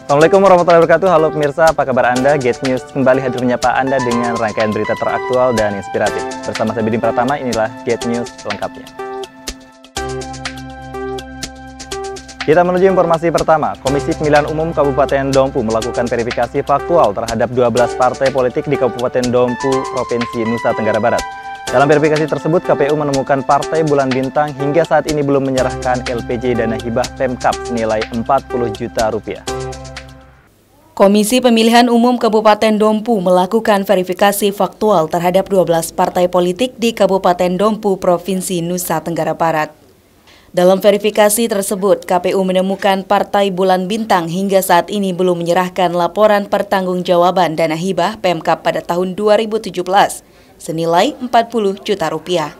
Assalamualaikum warahmatullahi wabarakatuh. Halo pemirsa, apa kabar Anda? Get News kembali hadir menyapa Anda dengan rangkaian berita teraktual dan inspiratif. Bersama saya Bidin Pratama, inilah Get News lengkapnya. Kita menuju informasi pertama. Komisi Pemilihan Umum Kabupaten Dompu melakukan verifikasi faktual terhadap 12 partai politik di Kabupaten Dompu, Provinsi Nusa Tenggara Barat. Dalam verifikasi tersebut, KPU menemukan Partai Bulan Bintang hingga saat ini belum menyerahkan LPJ dana hibah Pemkab senilai 40 juta rupiah. Komisi Pemilihan Umum Kabupaten Dompu melakukan verifikasi faktual terhadap 12 partai politik di Kabupaten Dompu, Provinsi Nusa Tenggara Barat. Dalam verifikasi tersebut, KPU menemukan Partai Bulan Bintang hingga saat ini belum menyerahkan laporan pertanggungjawaban dana hibah Pemkab pada tahun 2017 senilai 40 juta rupiah.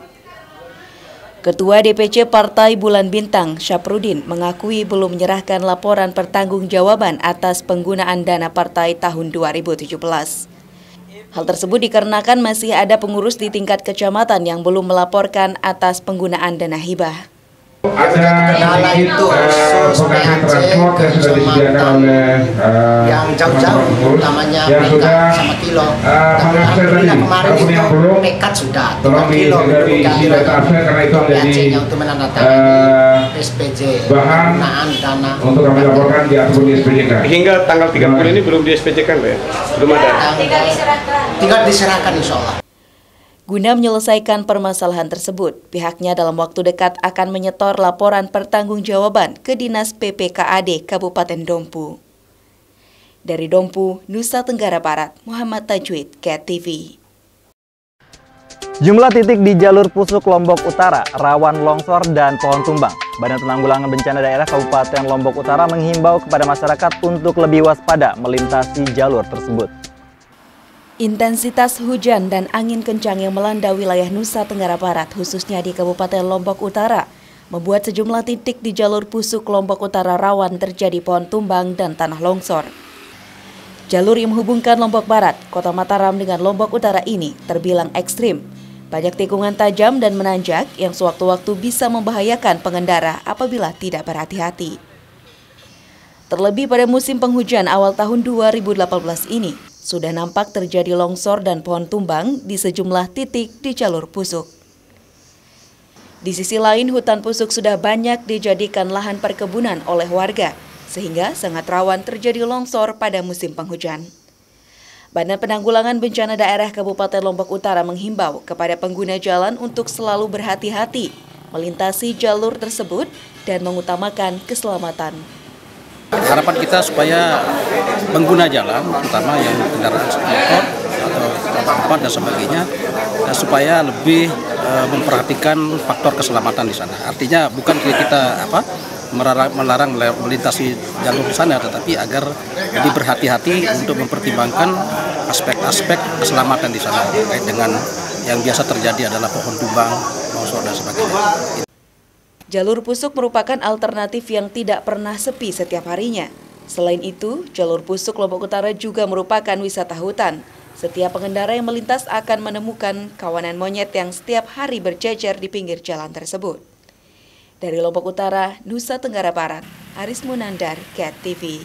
Ketua DPC Partai Bulan Bintang, Syafruddin, mengakui belum menyerahkan laporan pertanggungjawaban atas penggunaan dana partai tahun 2017. Hal tersebut dikarenakan masih ada pengurus di tingkat kecamatan yang belum melaporkan atas penggunaan dana hibah. Ada kendala itu khusus PAC kecamatan yang jauh-jauh, utamanya Pekat sama Kilo. Dan alhamdulillah kemarin itu Pekat sudah 3 kilo kami PAC-nya untuk menandatangani SPJ penggunaan dana untuk kami laporkan di akun SPJ-kan. Hingga tanggal 30 ini belum di SPJ-kan, Pak ya? Belum ada. Tinggal diserahkan insya Allah. Guna menyelesaikan permasalahan tersebut, pihaknya dalam waktu dekat akan menyetor laporan pertanggungjawaban ke Dinas PPKAD Kabupaten Dompu. Dari Dompu, Nusa Tenggara Barat, Muhammad Tajwid, Get TV. Jumlah titik di jalur Pusuk Lombok Utara rawan longsor dan pohon tumbang. Badan Penanggulangan Bencana Daerah Kabupaten Lombok Utara menghimbau kepada masyarakat untuk lebih waspada melintasi jalur tersebut. Intensitas hujan dan angin kencang yang melanda wilayah Nusa Tenggara Barat, khususnya di Kabupaten Lombok Utara, membuat sejumlah titik di jalur Pusuk Lombok Utara rawan terjadi pohon tumbang dan tanah longsor. Jalur yang menghubungkan Lombok Barat, Kota Mataram dengan Lombok Utara ini terbilang ekstrim. Banyak tikungan tajam dan menanjak yang sewaktu-waktu bisa membahayakan pengendara apabila tidak berhati-hati. Terlebih pada musim penghujan awal tahun 2018 ini, sudah nampak terjadi longsor dan pohon tumbang di sejumlah titik di jalur Pusuk. Di sisi lain, hutan Pusuk sudah banyak dijadikan lahan perkebunan oleh warga, sehingga sangat rawan terjadi longsor pada musim penghujan. Badan Penanggulangan Bencana Daerah Kabupaten Lombok Utara menghimbau kepada pengguna jalan untuk selalu berhati-hati melintasi jalur tersebut dan mengutamakan keselamatan. Harapan kita supaya pengguna jalan, terutama yang kendaraan motor atau kapal dan sebagainya, supaya lebih memperhatikan faktor keselamatan di sana. Artinya bukan kita melarang melintasi jalur di sana, tetapi agar lebih berhati-hati untuk mempertimbangkan aspek-aspek keselamatan di sana terkait dengan yang biasa terjadi adalah pohon tumbang, longsor dan sebagainya. Jalur Pusuk merupakan alternatif yang tidak pernah sepi setiap harinya. Selain itu, jalur Pusuk Lombok Utara juga merupakan wisata hutan. Setiap pengendara yang melintas akan menemukan kawanan monyet yang setiap hari berjejer di pinggir jalan tersebut. Dari Lombok Utara, Nusa Tenggara Barat, Aris Munandar, Get TV.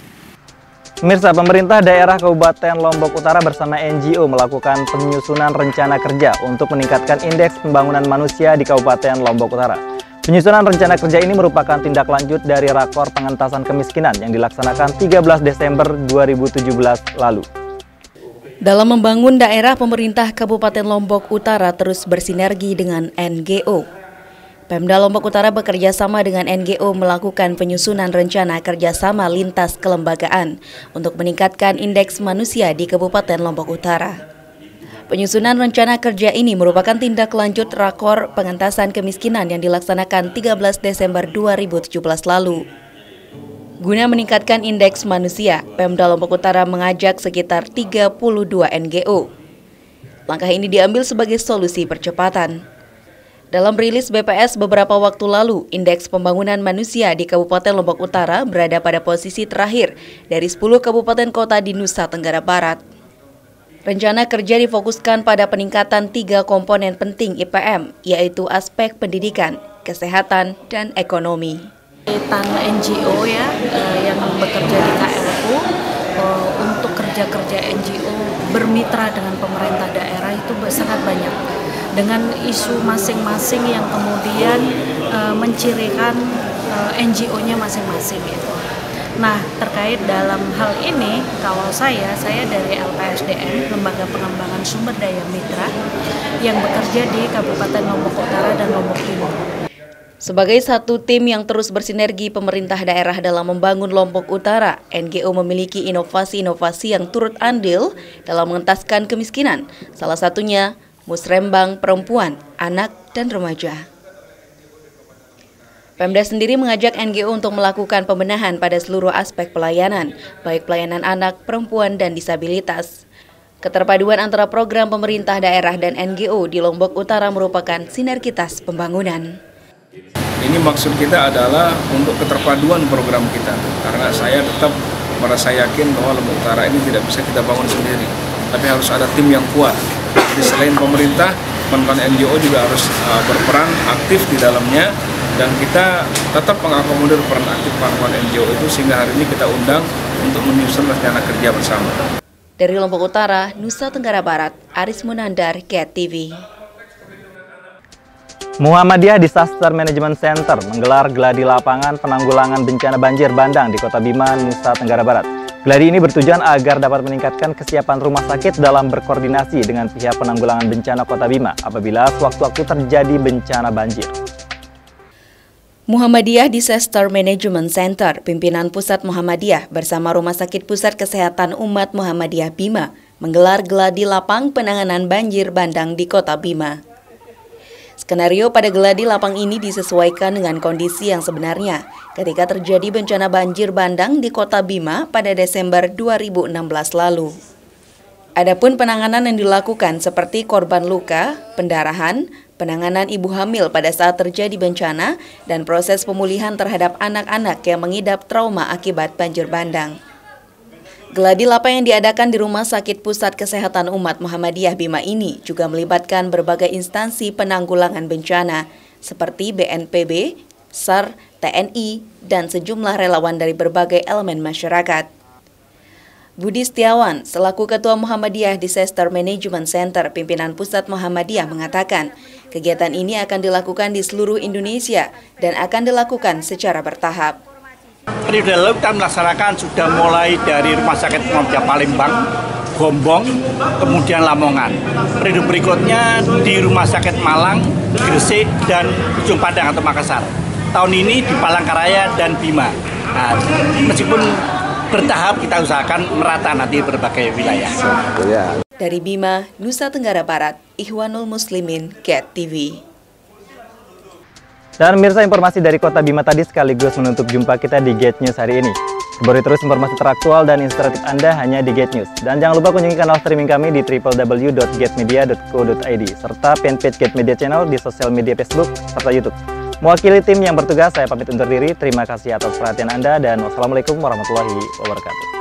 Pemirsa, pemerintah daerah Kabupaten Lombok Utara bersama NGO melakukan penyusunan rencana kerja untuk meningkatkan indeks pembangunan manusia di Kabupaten Lombok Utara. Penyusunan rencana kerja ini merupakan tindak lanjut dari Rakor Pengentasan Kemiskinan yang dilaksanakan 13 Desember 2017 lalu. Dalam membangun daerah, pemerintah Kabupaten Lombok Utara terus bersinergi dengan NGO. Pemda Lombok Utara bekerja sama dengan NGO melakukan penyusunan rencana kerjasama lintas kelembagaan untuk meningkatkan indeks manusia di Kabupaten Lombok Utara. Penyusunan rencana kerja ini merupakan tindak lanjut Rakor Pengentasan Kemiskinan yang dilaksanakan 13 Desember 2017 lalu. Guna meningkatkan indeks manusia, Pemda Lombok Utara mengajak sekitar 32 NGO. Langkah ini diambil sebagai solusi percepatan. Dalam rilis BPS beberapa waktu lalu, indeks pembangunan manusia di Kabupaten Lombok Utara berada pada posisi terakhir dari 10 kabupaten kota di Nusa Tenggara Barat. Rencana kerja difokuskan pada peningkatan 3 komponen penting IPM, yaitu aspek pendidikan, kesehatan, dan ekonomi. Tanah NGO ya yang bekerja di KLP menurutku untuk kerja-kerja NGO bermitra dengan pemerintah daerah itu sangat banyak, dengan isu masing-masing yang kemudian mencirikan NGO-nya masing-masing gitu. Nah, terkait dalam hal ini, kalau saya dari LPSDM, Lembaga Pengembangan Sumber Daya Mitra, yang bekerja di Kabupaten Lombok Utara dan Lombok Timur. Sebagai satu tim yang terus bersinergi pemerintah daerah dalam membangun Lombok Utara, NGO memiliki inovasi-inovasi yang turut andil dalam mengentaskan kemiskinan, salah satunya musrembang perempuan, anak, dan remaja. Pemda sendiri mengajak NGO untuk melakukan pembenahan pada seluruh aspek pelayanan, baik pelayanan anak, perempuan, dan disabilitas. Keterpaduan antara program pemerintah daerah dan NGO di Lombok Utara merupakan sinergitas pembangunan. Ini maksud kita adalah untuk keterpaduan program kita, karena saya tetap merasa yakin bahwa Lombok Utara ini tidak bisa kita bangun sendiri, tapi harus ada tim yang kuat. Jadi selain pemerintah, teman-teman NGO juga harus berperan aktif di dalamnya, dan kita tetap mengakomodir peran aktif teman-teman NGO itu, sehingga hari ini kita undang untuk menyusun rencana kerja bersama. Dari Lombok Utara, Nusa Tenggara Barat, Aris Munandar, GET TV. Muhammadiyah Disaster Management Center menggelar gladi lapangan penanggulangan bencana banjir bandang di Kota Bima, Nusa Tenggara Barat. Gladi ini bertujuan agar dapat meningkatkan kesiapan rumah sakit dalam berkoordinasi dengan pihak penanggulangan bencana Kota Bima apabila sewaktu-waktu terjadi bencana banjir. Muhammadiyah Disaster Management Center, pimpinan Pusat Muhammadiyah bersama Rumah Sakit Pusat Kesehatan Umat Muhammadiyah Bima menggelar gladi lapang penanganan banjir bandang di Kota Bima. Skenario pada gladi lapang ini disesuaikan dengan kondisi yang sebenarnya ketika terjadi bencana banjir bandang di Kota Bima pada Desember 2016 lalu. Adapun penanganan yang dilakukan seperti korban luka, pendarahan, penanganan ibu hamil pada saat terjadi bencana, dan proses pemulihan terhadap anak-anak yang mengidap trauma akibat banjir bandang. Gladi lapang yang diadakan di Rumah Sakit Pusat Kesehatan Umat Muhammadiyah Bima ini juga melibatkan berbagai instansi penanggulangan bencana seperti BNPB, SAR, TNI, dan sejumlah relawan dari berbagai elemen masyarakat. Budi Setiawan, selaku Ketua Muhammadiyah Disaster Management Center, pimpinan Pusat Muhammadiyah mengatakan, kegiatan ini akan dilakukan di seluruh Indonesia dan akan dilakukan secara bertahap. Periode lalu kita melaksanakan sudah mulai dari Rumah Sakit Muhammadiyah Palembang, Gombong, kemudian Lamongan. Periode berikutnya di Rumah Sakit Malang, Gresik, dan Ujung Pandang atau Makassar. Tahun ini di Palangkaraya dan Bima. Nah, meskipun bertahap kita usahakan merata nanti berbagai wilayah. Dari Bima, Nusa Tenggara Barat, Ikhwanul Muslimin, GET TV. Dan pemirsa, informasi dari Kota Bima tadi sekaligus menutup jumpa kita di GET News hari ini. Kembali terus informasi teraktual dan inspiratif Anda hanya di GET News. Dan jangan lupa kunjungi kanal streaming kami di www.getmedia.co.id serta fanpage GET Media Channel di sosial media Facebook serta YouTube. Mewakili tim yang bertugas, saya pamit undur diri. Terima kasih atas perhatian Anda dan wassalamualaikum warahmatullahi wabarakatuh.